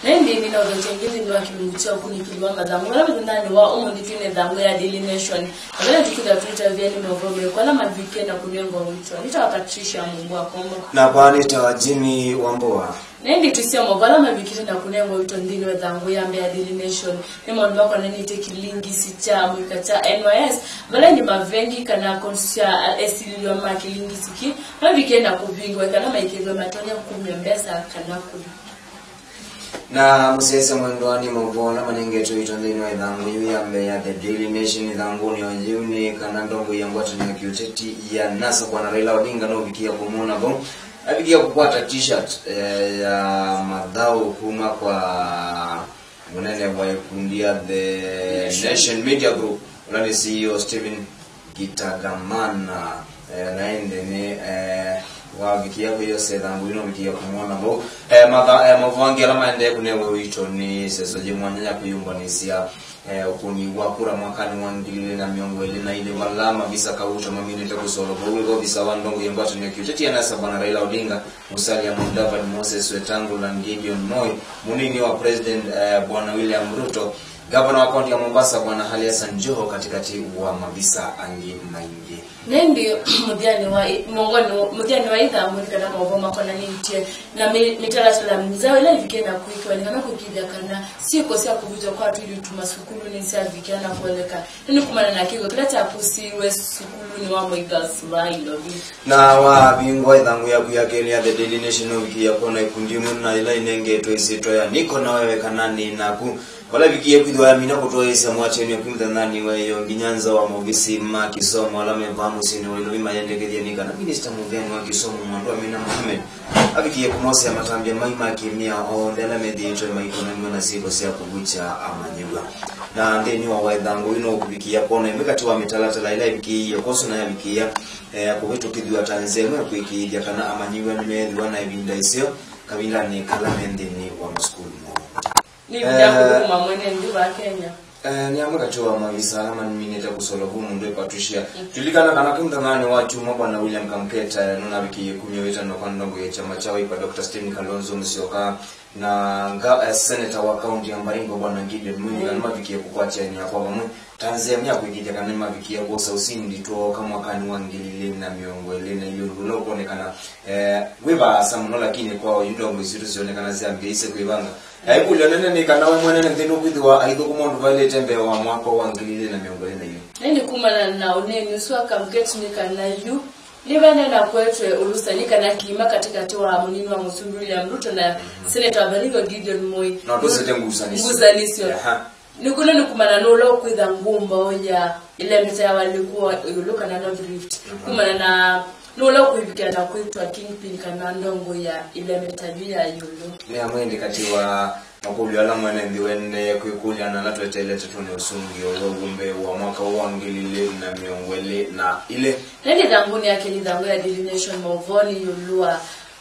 Nendi nina udotengezi ni wakilimutia kuni kiliwanga dhamu. Wala mzindani wa umu nitine dhamu ya Daily Nation. Wala tukida Twitter vyeni mwovome. Kwa lama vike na kunyengo wito. Nita wakatisha mungu wa kombo. Na kwa nita wajini wamboa. Nendi tusia mwala mavikite na kunyengo wito ndini wa dhamu ya mbe ya Daily Nation. Nima nwako nani teki lingi sicha mwika cha NYS. Wala ni mavengi kana konsia esili wa maki lingi siki. Wala vike na kubingwa. Kana maikegwe matonya kumembesa kana kudu. Na musese mwendwani mwovona manengeto itondeni wa idhangu yu ya mbe ya The Daily Nation idhangu ni onjiuni kanandongo ya mbwata ni kiuteti ya NASA kwa na Raila Odinga no vikia kumona bon. Abigia kukwata t-shirt ya madhao kuma kwa mwenene wa ikundia The Nation Media Group. Ulani CEO Stephen Gitagamana naende ni wa vikia kwa hiyo sedhangu ino vikia kumona bo mwavangi alama ende kunewe wito ni sesoji mwanyanya kuyumba nisia ukuni wakura mwakani wangilile na miongwele na ile walama bisa kauta mamini takusolo bo bisa wandongo yembatu ni kiuteti ya NASA bwana Raila Odinga Musalia Mudavadi Moses Wetangula na Gideon Moi munini wa President bwana William Ruto Gavana wa kaunti ya Mombasa bwana Ali Hassan Joho katikati wa mabisa angi na ingi. Nendi mudiani wa idha mwika na mwovoma kwa nani mtie na mitala sula mzawe la vikena kuiki wanikana kukibia kana siko siya kubuja kwa tu ili utumasukulu ni siya vikena kueleka nini kumana na kiko kila chapusi we sukulu ni wa mwigas wa ilobi na wa bingwa idhangu ya kuyakeli ya The Daily Nation wiki ya kona ikundimu na ila inenge to isito ya niko na wewe kanani na ku wala vikie kuidwa ya mina kutoa isa mwacheni ya kumda nani weyo Nginyanza wa Mobisi ma kisomo wala mevamu sini wilo wima yendeke nika na Minister Mugeni wa kisomo mwandua Amina Mohamed abikie kumose ya matambia maima kimia o ndela medhi ito ya maikonomi na siko siya kubucha amanyuga na ndeni wa waidhangu ino kubikia kona imekati wa mitalatala ila ibiki ya kosu na ya bikia kuhitu kidwa tanzemu ya kuiki ya kana amanyuga nimedhi wana ibinda isio kabila ni kalamendini wa mskulu ni bidangu mwamwene ndiwa Kenya ni amuka tuwa mawisa ama nimineta kusolo humu ndo ipatushia tulikana kana kumtamani watu mwaba na William Kamketa nuna wiki kumeweta na kwa ndongo ya chama chawa ipa Dr. Stephen Kalonzo Musyoka na senator wa county ya Mbaringo bwana Gideon Moi na wiki ya kukwacha ni kwa mwe Tanzania kuikia kana wiki ya bosa usindi to kama wakani wangilile na miongwele na yulo kuonekana weba samuno lakini kwa yundo mwiziru sionekana ziambise kuibanga aibu lionene ni kana mwenene ndino kwidwa alikuwa kumondu vile tembe wa mwaka wangilile na miongwele na hiyo nini kumana na uneni uswa Kamketu ni kana yu Nibane na kwetu ulusanika na kima katikati wa munini wa Musundu ya Mruto na Senator wa Baringo Gideon Moi na tusete nguzanisio nikuna nikumana nolo kwitha ngumba ya ile mita ya walikuwa yuluka na North Rift kumana na nolo kuibikia na kwetu wa Kingpin kana ndongo ya ile mita ya yulu ni amwende kati wa makulu ala mwene ndiwende kuikulia na natuete ile tetuni usungi ugumbe wa mwaka uangilile na miongwele na ile nende dhanguni yake ni dhangu ya Daily Nation mawoni yulua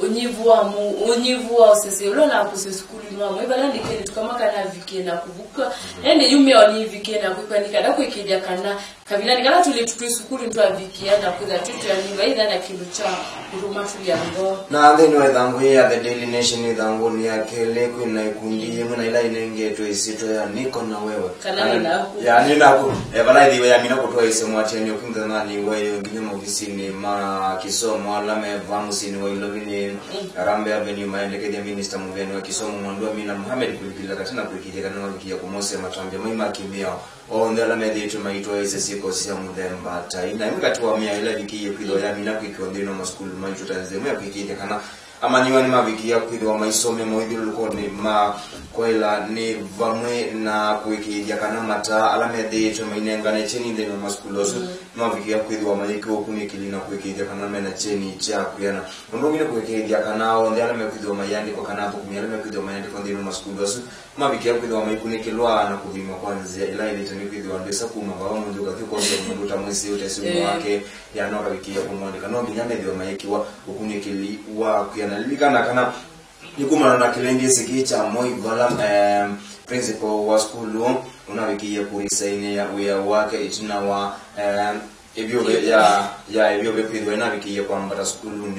unyivu wa usese ulo na kuseskuli nwa mwibala nikeni tukamaka na vike na kubuka nende yume oni vike na kuipa nikada kuikidia kana kabila nikala tulitutu sukuli mtu wa vike na kuza tutu ya niwa idha na kilucha uruma tuliango na andeni wa dhangu ya The Daily Nation dhangu ni ya kele kuna ikundi muna ila inenge to isito ya niko na wewe kana ninaku ya ninaku bala idiwe ya mina kutoa ise mwacheni ukinda nani wewe nginyuma ofisini ma kisomo alame vamusini wa ilovini Rambe Avenue maendeke ya Minister Mugeni wa kisomo mwandua Amina Mohamed kulikila katina kulikila kana wiki ya kumose matambia maima kimia ondela medietu maitwa ise siko siya mudemba taina imekati wa mia ila wiki ya kilo ya mina kuikiondino maskulu maitu tanzemu ya kulikila kana ama niwa ni maviki ya kilo wa maisome moidhilu luko ni kwela ni vamwe na kuikilia kana mata ala medietu mainengane cheni ndeno maskulosu maviki ya kilo wa maiki wakunikili na kuikilia kana mena cheni cha kuyana ndongine kuikilia kana ondela mekilo wa mayandi kwa kana hapo kumiyala mekilo wa mayandi kwa ndeno maskulosu maviki ya kilo wa maikunikilwa na kuvima kwanzia ila ili tanikithi wa ndesa kuma kwa mundu kwa thiko kwa mundu tamwisi utesimu wake ya noka wiki ya kumwandika nombi nyame dhiwa maiki wa ukunikili wa kuyanalika kana nikumana na kilengi sikicha Moi Vala principal wa skulu una wiki ya kurisaini ya uya wake itina wa ebyo ya ebyo bepidwe na wiki ya kwamba skulu ndio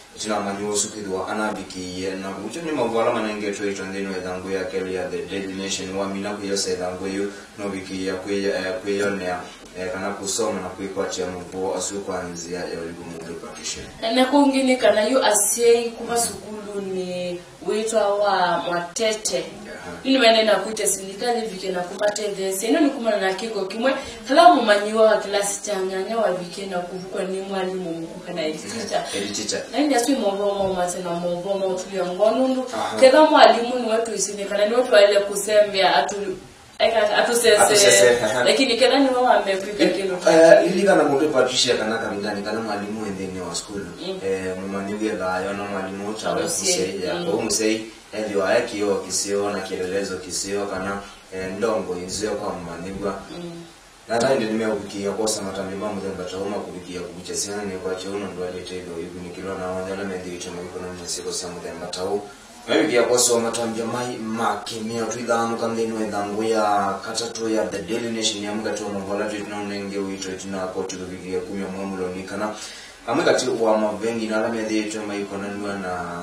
tina manyo sukidwa anabiki na kucho ni mabwala manenge to itondeno edangu ya keli ya the Daily Nation wa mina kuyose edangu yu no biki ya kuyonea kana kusoma na kuipatia mbo asu kwanzia ya ulimu practitioner na kungini kana yu asei kuma sukulu ni witwa wa Mwatete ini manena kuite silikali vike na kumatete sino ni kuma na kiko kimwe kala mumanyiwa wa klasi changanya wa vike na kuvukwa ni mwalimu mkuu kana teacher na ndio sio mbomo matena mbomo tuya ngonundu kega mwalimu ni watu isinikana ni watu wale kusembea atusese lakini kila ni wao amepika kilo ili kana mtu patricia kana kamindani kana mwalimu endeni wa school mumanyuge gayo na mwalimu tawe kusei ya kwa musei ndio ayakio kisio na kielelezo kisio kana ndongo inzio kwa mmanigwa nata ndio nimeubikia kwa sama tamima mudamba tauma kubikia kubichesana ni kwa chono ndo alitedo hivi nikilo na wanyala medhicho mko na msiko samu mudamba tau maybe ya kwa soma tambia mai makimia twidhanu kandeno edangu ya katatu ya the Daily Nation ya mga tuwa mbola tunaonenge wito tunakoti kubikia kumya mwamulo nikana amekati wa mavengi na alama ya yetu maiko na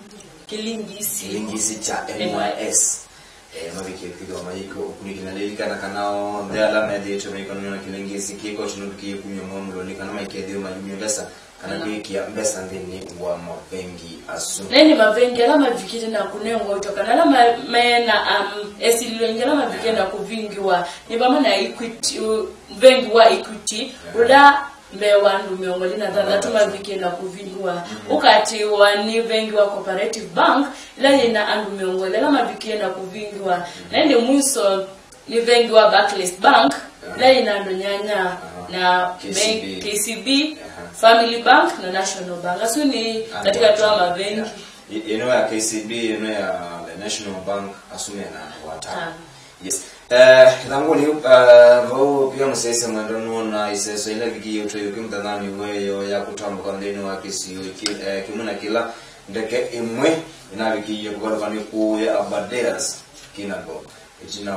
kilingisi cha NYS mabiki kido maiko kunikina delikana kanao ndia alama ya yetu maiko na kilingisi kiko tunubikia kumya mwamulo nikana maikedio malimio besa kana kuikia besa ndini wa mavengi asu neni mavengi alama vikite na kunengo utokana alama mena esilwengi alama vikite na kuvingiwa ni bama na equity vengi wa equity uda mbewandu miongoli na tuma vikite na kuvingiwa ukati wani vengi wa cooperative bank ila ina andu miongoli alama vikite na kuvingiwa nende mwiso ni vengi wa Barclays Bank ila ina andu nyanya na KCB Family Bank na National Bank asu ni katika tuwa mavengi ino ya KCB ino ya the National Bank asume na watano yes tangu ni vao pia msese mwandono na iseso ile viki yote yukimtadhani weyo ya kutambuka ndeno wa kisiyo kimuna kila ndeke imwe ina viki yokuwa ni kuya abadeas kinago jina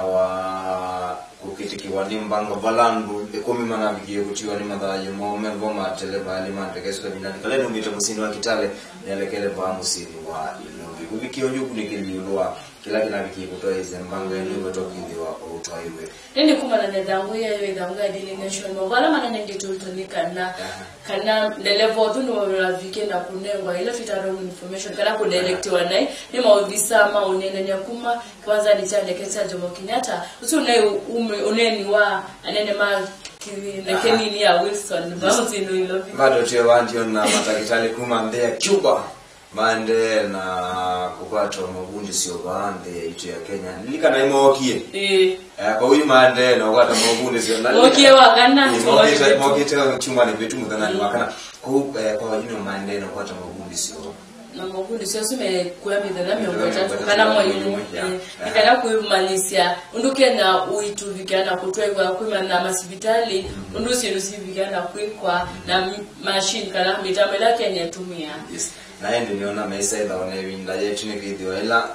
wa kukitiki wadi mbanga balandu ekomi mana viki yokutiwa ni madhaye mome voma telebali mantekesuka binani kale numita musini wa Kitale nyalekele ba musini wa Ilobi kubiki yonjuku nikiliulua kila viki kutoa hizi mbanga enu watokidiwa utoa iwe nende kumana nedangu ya Daily Nation wala mana nende tutonika na kana level thunu wa viki na kunengwa ila fitaro information kana kudirectiwa nai ni maudisa ma unene nyakuma kwanza ni chande kesa Jomo Kenyatta usi uneni wa anene ma kini ni ya Wilson bamuzi no Ilobi bado tewa ndio na matakitali kuma mbea Cuba mande na kukwata mabundi sio bande itu ya Kenya nilika na imokie kwa huyu mande na kukwata mabundi sio nalika mokie wakana mokie chuma ni vitu mudana wakana kwa wajino mande na kukwata mabundi sio na mabundi sio sume kwa midana miongotatu kana moyo nikana kuimalisia unduke na uitu vikana kutwegwa kuma na masibitali undusi vikana kuikwa na machine kana mitamela Kenya tumia na ndio niona mesaida wanewinda yetu ni video ila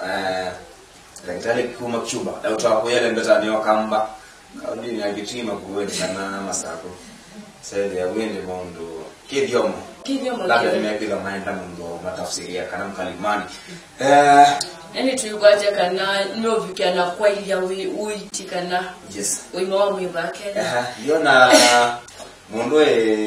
daktari kuma Cuba na utakuwa yale mbeta ni wakamba kaudi ni agitima kuweni sana masako sasa ya wende mondo kidiomo labda nimepila maenda mungo matafsiria kana mkalimani yani tuigwaje kana no vikana kwa ili ya uitikana yes uimawa mwibake yona mundo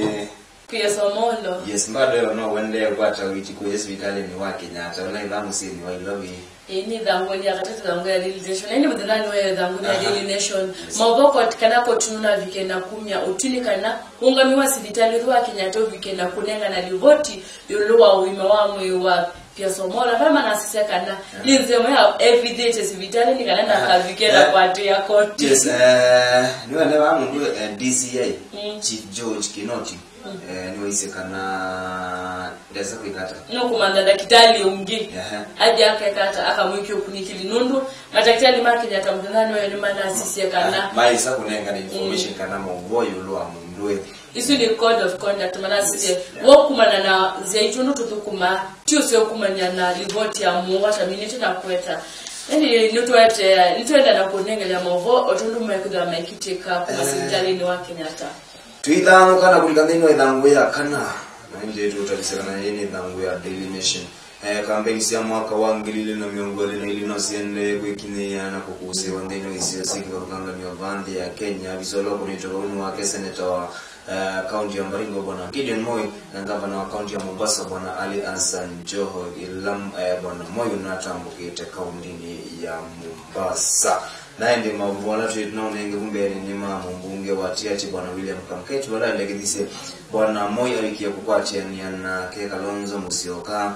Piasomolo yes mbado no wende kwata witi ku hospitali ni wa Kenyatta wala ibamu sini wa Ilobi ni dango ya katatu dango ya Daily Nation ni mudhani wa dango ya Daily Nation maboko kana ko tununa vikena kumya utinikana ungamiwa hospitali wa Kenyatta vikena kunenga na livoti yuluwa uime wa mwe wa Piasomolo kama nasisia kana linzemo ya everyday hospitali ni kana na vikena kwa tia koti yes ni wale wa mungu DCA Chief George Kinoti ni wise kana ndeza kwikata no kumanda daktari umgi aje akakata akamwiki ukunikili nundu madaktari market atamdhani wewe ni mana sisi kana maisa kunenga information kana mboyo lo amundwe isu ni code of conduct mana sisi wo kumana na zaitundu tutukuma tuse kumanya na ripoti ya muwasha minute na kweta yani nitwenda na kunenga ya mavo otundu mekuda maikiteka kwa hospitali ni wa Kenyatta tuidhano kana kulikandino idhangu ya kana na nje tutalisana yeni dhangu ya Daily Nation. Kampeni sia mwaka wa 2020 ilinoziende kwikine yana kukusi wandeno isi siku wakanga ni wavandi ya Kenya bisolo kunitoro wa senator wa county ya Baringo bwana Gideon Moi na gavana wa county ya Mombasa bwana Ali Hassan Joho ilam bwana Moi na tambukite county ya Mombasa. Na ndi mavona tunaonenge kumbele ni mama mbunge wa Tiachi bwana William Kamkechi wala ndegedise bwana Moi alikia kukwatia ni na ke Kalonzo Musyoka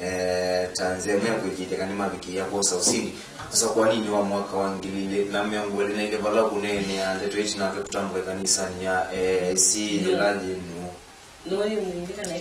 Tanzania kujitekana mabiki ya kosa usini. Sasa kwa nini wa mwaka wa ngilile na miongo ile ile bala kunene ande tuichi na kutambuka kanisa ya si laji no mwingine na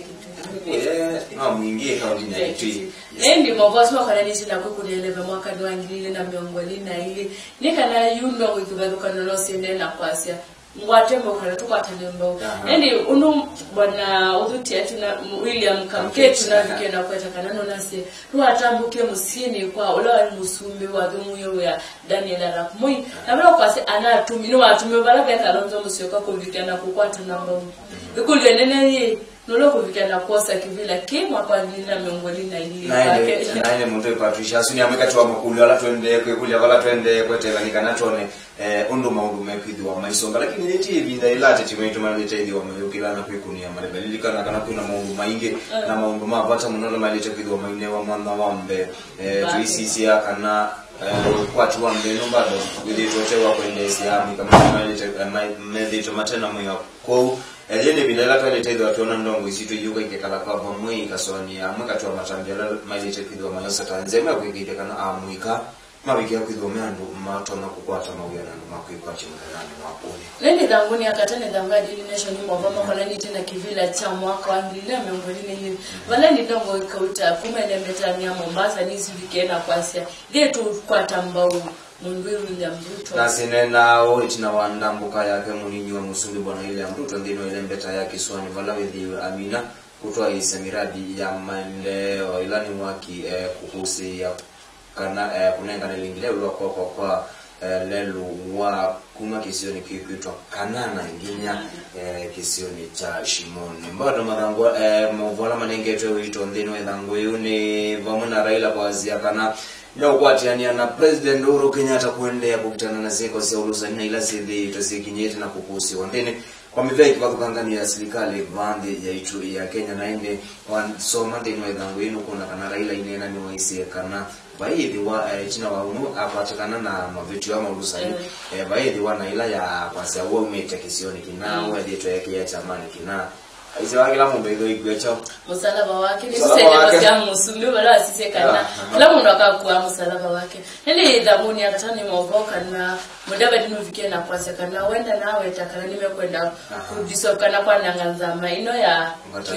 kitu mwingine kaunti ya Kitui ndi mavosi wa kanisa na kukulele mwaka wa ngilile na miongo ile ile nikana yundo kutubaruka no sinde na kwasia ngwatembo kana tukatalembo ndi unu bwana uduti atu na William Kamkechi na vikena kweta kanano nase tuatambuke musini kwa ola musumbi wa dumuyo ya Daniel Arap Moi na bala kwase anatumino watumio bala be Kalonzo Musyoka ko vikena kukwata namba ikuli enene noloko vikena kosa kivila kimwa kwa nina miongoni na ili na ile mtu Patricia suni amekati wa makuli wala twende kulia wala twende kweteganika natone ondo maundu mekidwa maisonga lakini neti vinda ilate timeito malete ndio mayukilana kwikunia malebelika na kana kuna maundu mainge na maundu mapata munono malete kidwa maine wa mwana wambe tuisisi akana kwa tuambe no bado wilitotewa kuendelea kama malete medito matena moyo kwa Eliende bidala kwa letedo atuona ndongo isitu yuka ikekala kwa mwei kasoni ya mwaka tuwa matambia malete kidwa mayosa Tanzania kuikite kana amuika mawiki ya kidwa meandu matona kukwata mawiyana makuikwa chimkanani mwapuni Lende dhanguni akatane dhanga Daily Nation mwavama kwa lani tena kivila cha mwaka wa ngilina miongolini hivi Valani ndongo ikauta kumele metani ya Mombasa nisi vikena kwa asia Letu kwa tambau Mundiru ya Mruto na sinena oiti na wandambuka yake muninyi wa musuli bwana ile ya Mruto ndino ile mbeta ya kiswani Valawi Amina kutoa isa miradi ya maendeleo ilani waki kuhusi ya kana kunenga na lingile kwa lelu wa kuma kisioni kikuitwa Kanana nginya kisioni cha Shimoni mbado madango mvola manengeto wito ndino edango yuni vamuna Raila kwa zia kana Leo kwatiani na President Uhuru Kenyatta kuendea kukutana na zeko za ulusanya ila sidhi tosikinyete na kukusi wandene kwa mivai kwa kukangania serikali vande ya itu ya Kenya na ende soma ndino edhangu yenu kuna kana Raila inena ni waisi kana baadhi wa china wa umu apatikana na mavitu ya ulusanya baadhi wa na ila ya kwanza wao umeta kisioni kinao edito yake ya chamani kinao Aise wakila mumbedo igwecho musalaba wake ni sema kwa musulu wala sisi kana la mundu akakuwa musalaba wake nili dhabuni akatani mwovoka na mudaba dinu vikena kwa sekana wenda nawe takana nimekwenda kudisokana kwa nanganza maino ya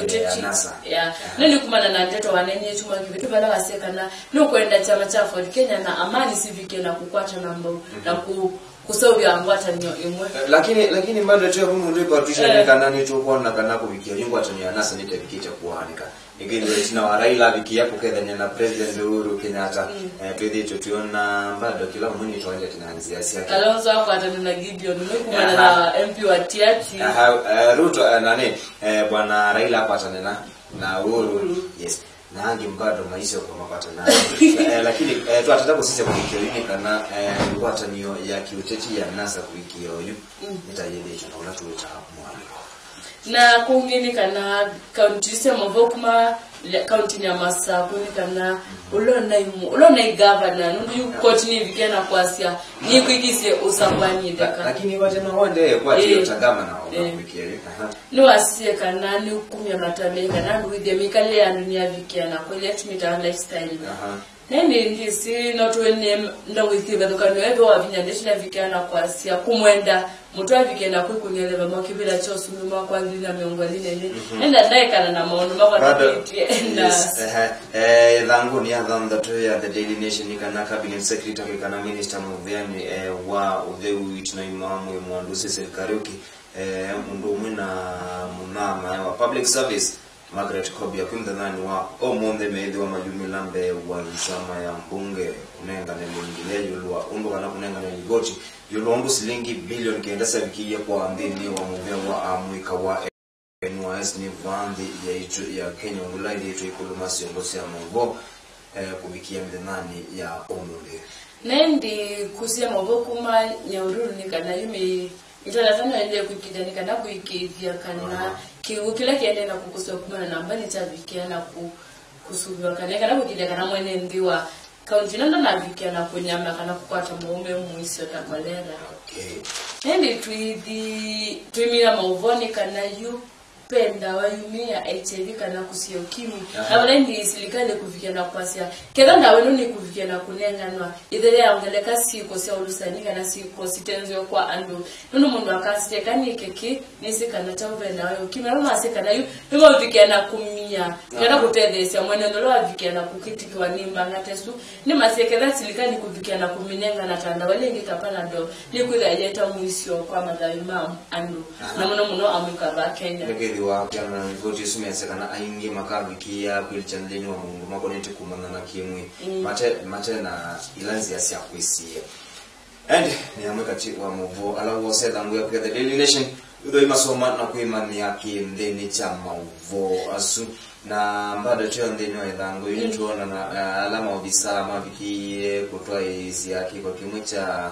ya nili kumana na ndeto wanenye chuma kivitu bala wasekana nukwenda chama cha Ford Kenya na amani sivikena kukwata nambo na kusobi angwata nyo imwe lakini bado tu mundu Patricia kanani tu kuona kana kubikia yungu atania nasa nitevikita kuanika ngine tina wa Raila bikia kukethanya na President Uhuru Kenyatta twedito tuona bado kila mwenye tuanje tunaanzia siasa Kalonzo hapo atanuna Gideon nukumana na MP wa Tiachi Ruto nani bwana Raila hapo atanena na Uhuru yes na angi mbado maisha kwa mapata na lakini tutataka sisi kuikio hili kana ngwata niyo ya kiuteti ya nasa kuikio yu nitayende tunaona tuweta mwana na kungini kana county sema vokuma county ya Masaku ni kana ulona governor nundu kotini vikena kwasia ni kwikise usambani deka lakini waje na wande kwa hiyo tagama na kuikio no asie kana ni kumya matameli kana with mikale ya dunia vikena kwa let me down lifestyle nene ngisi notwene ndawithiba dokano ebe wavinya ndeshina vikana kwasia kumwenda mutwa vikena kukunyeleba makibira chosu mwa kwa ngina miongoni nene nenda naye kana na maono makwa langu ni adham that ya the Daily Nation kana cabinet secretary kana minister Muvyani wa udheu itna imamu mwandusi serikali mundu mwina munama wa public service Margaret Kobia kumdhani wa omonde meidhi wa majumilambe wa zama ya mbunge kunenga na lingile yulwa undu kana kunenga na ligoti yulwa undu silingi bilioni kenda sabikia kwa ambini wa muvya wa amuika wa mwezi ni vambi ya Kenya ngulaidi yetu ikulumasi ngosi ya Mungu kubikia mdenani ya omuli nendi kusia mabokuma nyaururu nikana yume italatana ile kukidani kana kuikivia kana kile kiende na kukuswa kuma na mbani chavikia na kusubiwa kana kukidani kana mwene ndiwa kaunti nanda na vikia na kunyama kana kukwata muume muisi otakolera nendi tuimira mauvoni kana yu penda wayumia HIV kana kusio kimi na wale ndi silikale kufikia na kwasia keda ndawe nuni kufikia na kunenganwa idhere yaongeleka siko sia ulusani kana siko sitenzo kwa ando nuno mundu akasite kani keki nisika na tambe nawe kimi na masika na yu nimo kufikia na kumia kana kutedhesia mwenendo lo afikia na kukitikiwa nimba ngatesu ni masekeda silikale kufikia na kuminenga na tanda wale ngitapana ndo ni kudayeta muisio kwa madhaima ando na muno amuka ba Kenya wa kana voti sumese kana aingi makabiki ya kulichandeni wa Mungu makonete kumana na kimwe mate na ilanzi ya sia kuisia and ni amweka wa Mungu alawo seta nguya kwa the Daily Nation udo imasoma na kuimani yake ndeni cha mauvo asu na mbado tyo ndeni wa idhangu yituona na alama obisa mabiki kutoa isi yake kwa kimwe cha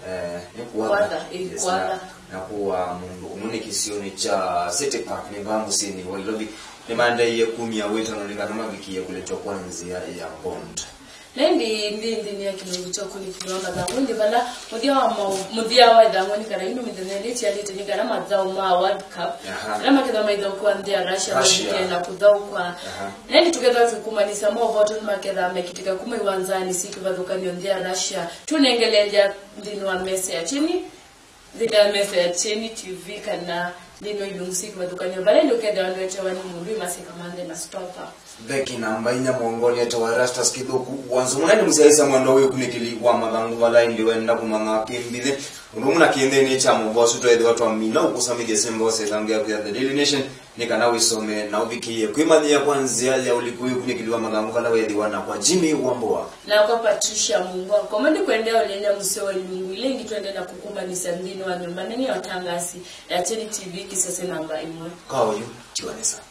Kwada na kuwa mungu kisioni cha City Park ni vangu sini wailobi ni manda ya 10 ya wetu na kama wiki ya kuletwa kwanza ya bond nendi ni ya kilo choko ni kilonga da wundi bala mudia wa da ngoni kana ino midene ya lete ni kana mazao ma World Cup kama kida maido kwa ndia Russia na kudau kwa nendi together tukumanisa mo vote makera mekitika kuma iwanzani siku badukani ndia Russia tunengelea ndino wa mesa ya chini ndika mesa ya chini TV kana ndino yungsiku badukani bale ndo keda ndo chawani mundu masika mande na stopper beki namba inya mongoni ya tawarasta skidoku wanzo munani musaisa mwanda we kunikili wa mabangu wala ndi wenda kumanga kimbile urumuna kiende ni cha mubosu to edi watu amina ukusamige sembo se zangu ya The Daily Nation nikana wisome na ubikie kuimani ya kwanza ya ulikuyu kunikili wa mabangu wala we edi wana kwa Jimmy Wamboa na kwa Patricia Mungu komandi kuendea ulenda msewa lungu ile ngi twende na kukuma ni sandini wa nyumbani ni watangasi ya Cheni TV kisase namba 1 kwa huyu Tiwanesa